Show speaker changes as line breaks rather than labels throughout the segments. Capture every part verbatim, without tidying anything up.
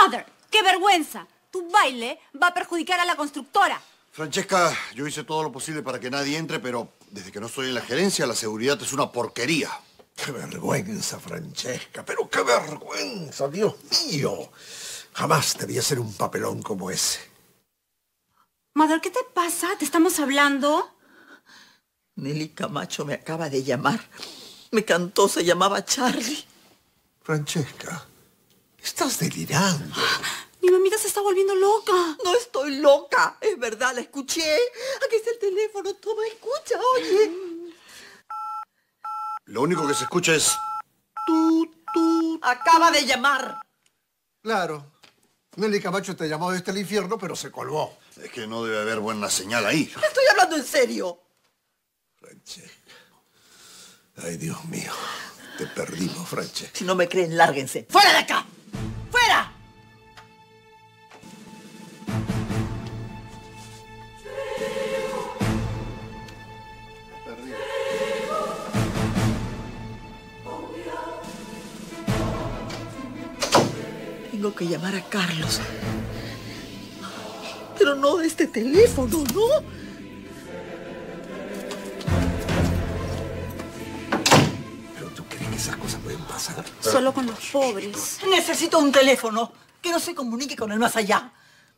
Mother, qué vergüenza. Tu baile va a perjudicar a la constructora.
Francesca, yo hice todo lo posible para que nadie entre, pero desde que no estoy en la gerencia, la seguridad es una porquería.
¡Qué vergüenza, Francesca! ¡Pero qué vergüenza, Dios mío! Jamás debía ser un papelón como ese.
Mother, ¿qué te pasa? ¿Te estamos hablando?
Nelly Camacho me acaba de llamar. Me cantó, se llamaba Charlie.
Francesca, estás delirando.
Mi mamita se está volviendo loca.
No estoy loca, es verdad, la escuché. Aquí está el teléfono, toma, escucha, oye.
Lo único que se escucha es... Tú, tú.
Acaba de llamar.
Claro. Nelly Camacho te llamó desde el infierno, pero se colgó.
Es que no debe haber buena señal ahí.
Estoy hablando en serio.
Francesca. Ay, Dios mío. Te perdimos, Francesca.
Si no me creen, lárguense. ¡Fuera de acá! ¡Fuera! Tengo que llamar a Carlos. Pero no de este teléfono, ¿no?
¿Pero tú crees que esas cosas pueden pasar?
Solo con los pobres.
Necesito un teléfono que no se comunique con el más allá.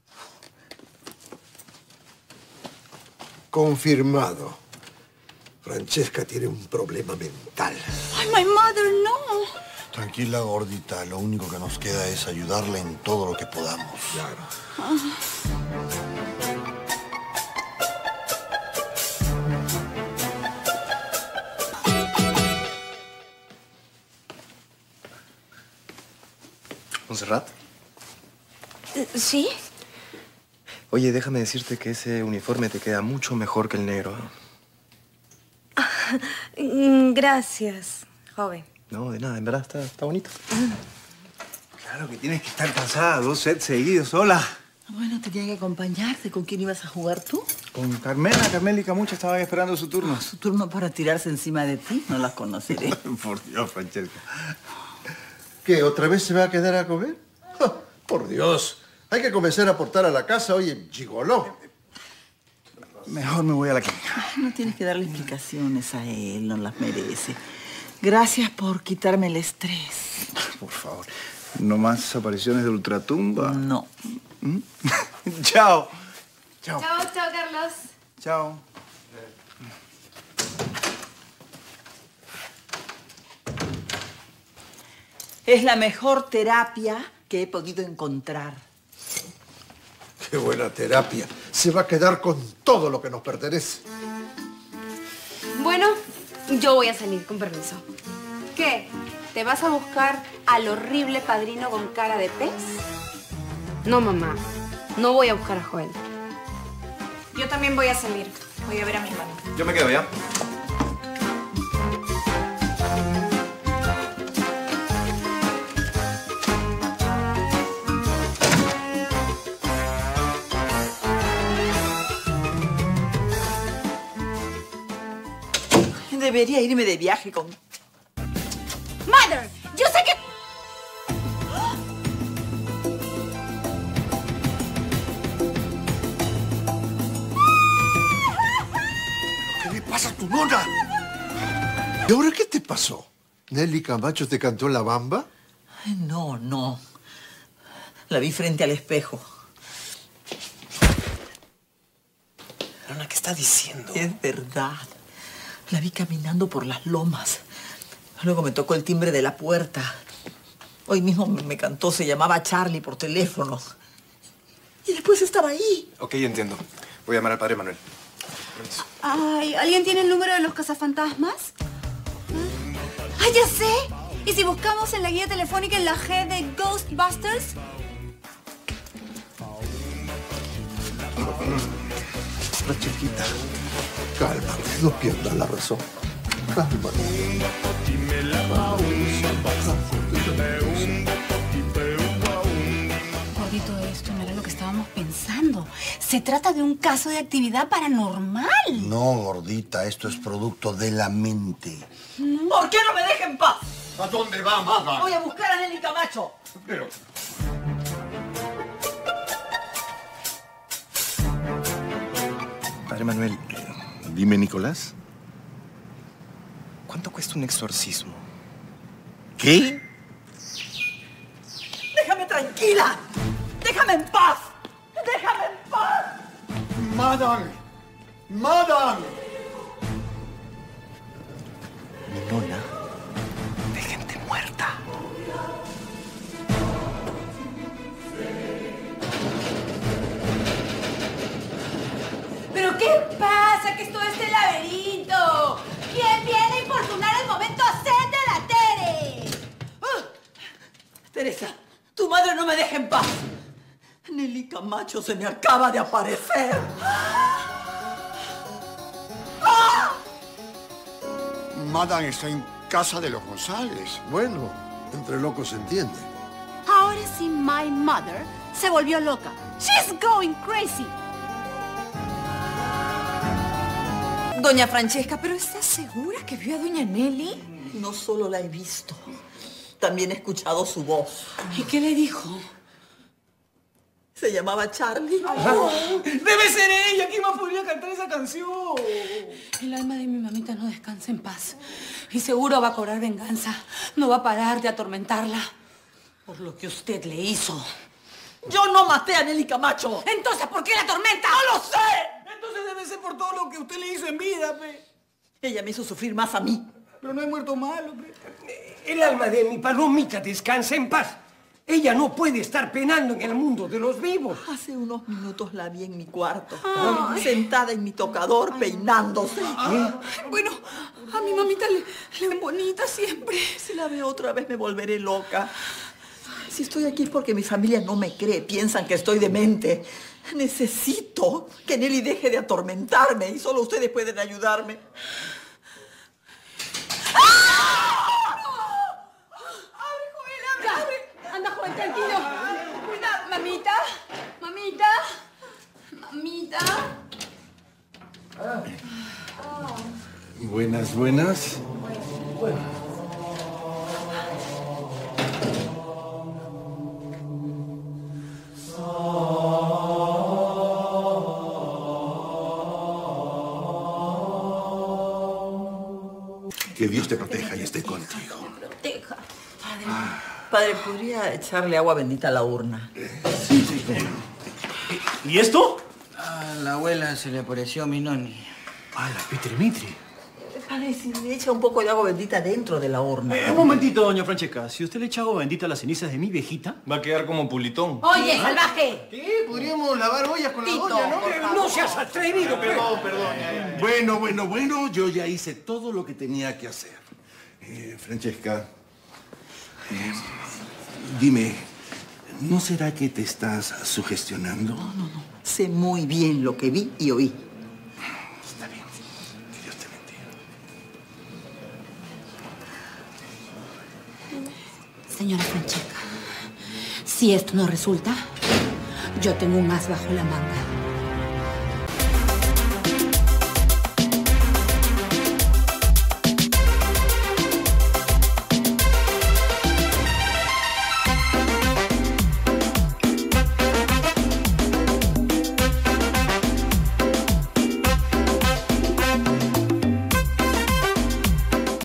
Confirmado. Francesca tiene un problema mental.
Ay, my mother, no.
Tranquila, gordita. Lo único que nos queda es ayudarle en todo lo que podamos.
Claro.
Ah.
¿Montserrat?
¿Sí?
Oye, déjame decirte que ese uniforme te queda mucho mejor que el negro.
Gracias, joven.
No, de nada, en verdad está, está bonito.
Claro que tienes que estar cansada, dos sets seguidos, sola.
Bueno, tenía que acompañarte. ¿Con quién ibas a jugar tú?
Con Carmela, Carmela y Camucha estaban esperando su turno.
Su turno para tirarse encima de ti, no las conoceré.
Por Dios, Francesca.
¿Qué, otra vez se va a quedar a comer? ¡Ja! Por Dios. Hay que comenzar a aportar a la casa, oye, gigoló.
Mejor me voy a la clínica.
No tienes que darle explicaciones a él, no las merece. Gracias por quitarme el estrés.
Por favor. ¿No más apariciones de ultratumba?
No.
¿Mm? Chao. Chao.
Chao, chao, Carlos.
Chao.
Es la mejor terapia que he podido encontrar.
Qué buena terapia. Se va a quedar con todo lo que nos pertenece.
Bueno, yo voy a salir, con permiso. ¿Qué? ¿Te vas a buscar al horrible padrino con cara de pez? No, mamá. No voy a buscar a Joel.
Yo también voy a salir. Voy a ver a mi hermano.
Yo me quedo, ¿ya?
Debería irme de viaje con...
Mother, yo sé que...
¿Qué le pasa a tu nona? ¿Y ahora qué te pasó? ¿Nelly Camacho te cantó la bamba?
Ay, no, no. La vi frente al espejo.
Lorena, ¿qué está diciendo?
Es verdad. La vi caminando por las lomas. Luego me tocó el timbre de la puerta. Hoy mismo me cantó, se llamaba Charlie por teléfono. Y después estaba ahí.
Ok, entiendo. Voy a llamar al padre Manuel. Permiso.
Ay, ¿alguien tiene el número de los cazafantasmas? ¡Ay, ya sé! ¿Y si buscamos en la guía telefónica en la G de Ghostbusters?
Francesquita, cálmate, no pierdas la razón. Cálmate.
Gordito, esto no era lo que estábamos pensando. Se trata de un caso de actividad paranormal.
No, gordita, esto es producto de la mente.
¿Por qué no me deja en paz?
¿A dónde va, mamá?
Voy a buscar a Nelly Camacho.
Pero...
Manuel,
Dime, Nicolás.
¿cuánto cuesta un exorcismo?
¿Qué?
¡Déjame tranquila! ¡Déjame en paz! ¡Déjame en paz!
¡Madame! ¡Madame!
Mi nona de gente muerta.
¿Pero qué pasa? ¿Qué es todo este laberinto? ¿Quién viene a importunar el momento zen de la Tere?
¡Ah! Teresa, tu madre no me deja en paz. Nelly Camacho se me acaba de aparecer. ¡Ah!
Madame está en casa de los González.
Bueno, entre locos se entiende.
Ahora sí, my mother se volvió loca. She's going crazy.
Doña Francesca, ¿pero estás segura que vio a doña Nelly?
No solo la he visto, también he escuchado su voz.
¿Y qué le dijo?
Se llamaba Charlie.
¡Debe ser ella! ¿Quién más podría cantar esa canción? El alma de mi mamita no descansa en paz. Y seguro va a cobrar venganza. No va a parar de atormentarla por lo que usted le hizo.
Yo no maté a Nelly Camacho.
Entonces, ¿por qué la atormenta?
¡No lo sé!
Entonces debe ser por todo lo que usted le hizo en vida, pe.
Ella me hizo sufrir más a mí.
Pero no he muerto malo, pe.
El alma de mi palomita descansa en paz. Ella no puede estar penando en el mundo de los vivos.
Hace unos minutos la vi en mi cuarto, Ay. sentada en mi tocador, Ay. peinándose.
Ay. Bueno, a mi mamita le, le ven bonita siempre.
Si la veo otra vez me volveré loca. Si estoy aquí es porque mi familia no me cree, piensan que estoy demente. Necesito que Nelly deje de atormentarme y solo ustedes pueden ayudarme.
Anda, Juan, tranquilo. Cuida, mamita. Mamita. Mamita.
Ah. Buenas, buenas. Bueno.
Que Dios te proteja y esté contigo.
Proteja. Padre, ah. padre, ¿podría echarle agua bendita a la urna?
Sí, sí. ¿Y esto?
A la abuela se le apareció a mi noni.
A la Pitrimitri.
Padre, si le echa un poco de agua bendita dentro de la urna.
Eh, un momentito, doña Francesca. Si usted le echa agua bendita a las cenizas de mi viejita,
va a quedar como pulitón.
Oye, ¿Ah? salvaje.
¿Qué? Podríamos lavar ollas con Tito, la olla, ¿no?
Eh, no seas atrevido.
Perdón, perdón. Eh, bueno, bueno, bueno. Yo ya hice todo lo que tenía que hacer. Eh, Francesca, eh, dime, ¿no será que te estás sugestionando?
No, no, no. Sé muy bien lo que vi y oí.
Está bien. Que Dios te bendiga.
Señora Francesca, si esto no resulta, yo tengo un as bajo la manga.